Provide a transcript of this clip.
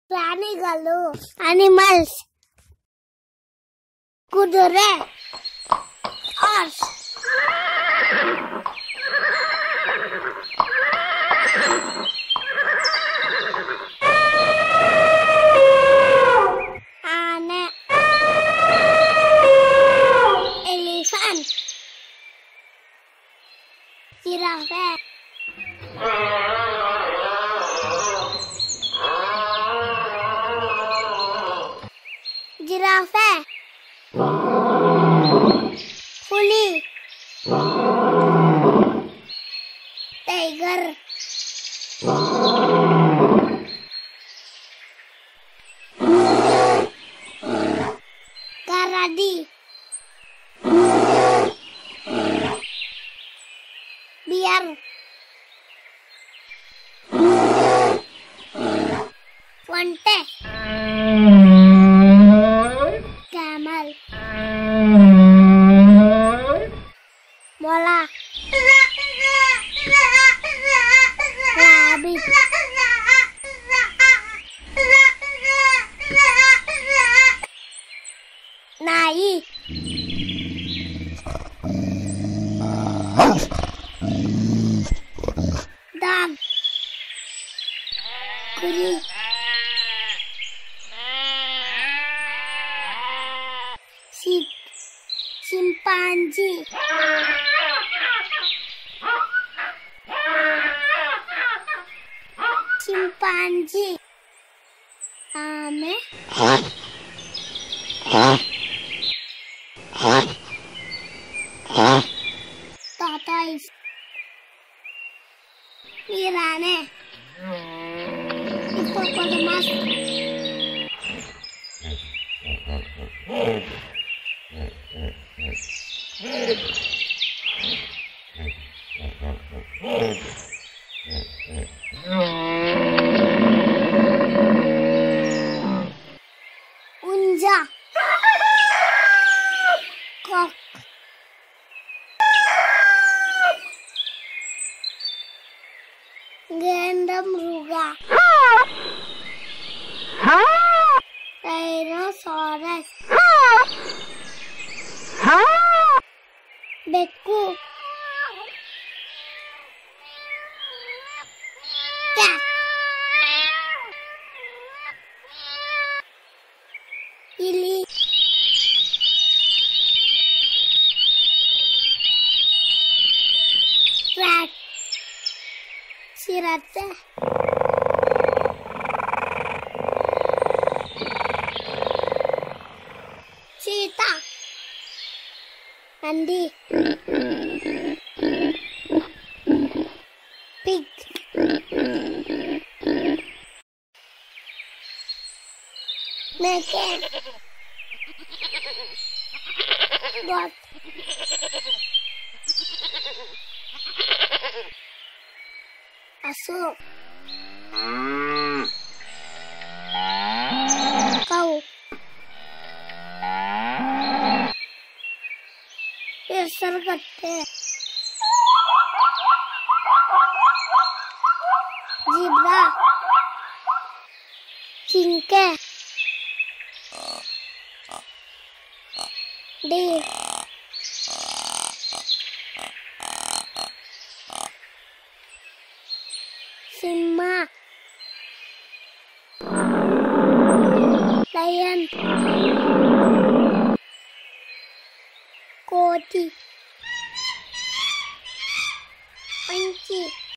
ಪ್ರಾಣಿಗಳು ಅನಿಮಲ್ಸ್ ಕುದುರೆ ಹಾರ್ಸ್ ಆನೆ ಎಲಿಫೆಂಟ್ ಜಿರಾಫೆ ಜಿರಾಫೆ ಹುಲಿ ಟೈಗರ್ ಕರಡಿ ಬಿಯರ್ ಒಂಟೆ ಕ್ಯಾಮಲ್ ಮೊಲ ರಾಬಿಟ್ ನಾಯಿ ಡಾಗ್ ಕುರಿ ಚಿಂಪಾಂಜಿ ಆಮೆ tortoise piranha hippopotamus unja cock ಗೆಂಡಮೃಗ ಟೈರೋಸಾರಸ್ ಬೆಕ್ಕು ಕ್ಯಾಟ್ ಇಲಿ rat ಚಿರತೆ ಚೀತಾ ಹಂದಿ ಪಿಗ್ ಮೇಕೆ ಗಾಟ್ ಹಸು ಕೌ ಹೆಸರುಗಟ್ಟೆ ಜಿಬ್ರಾ ಜಿಂಕೆ ಡೀರ್ ಸಿಂಹ ಲಯನ್ ಕೋತಿ ಮಂಕಿ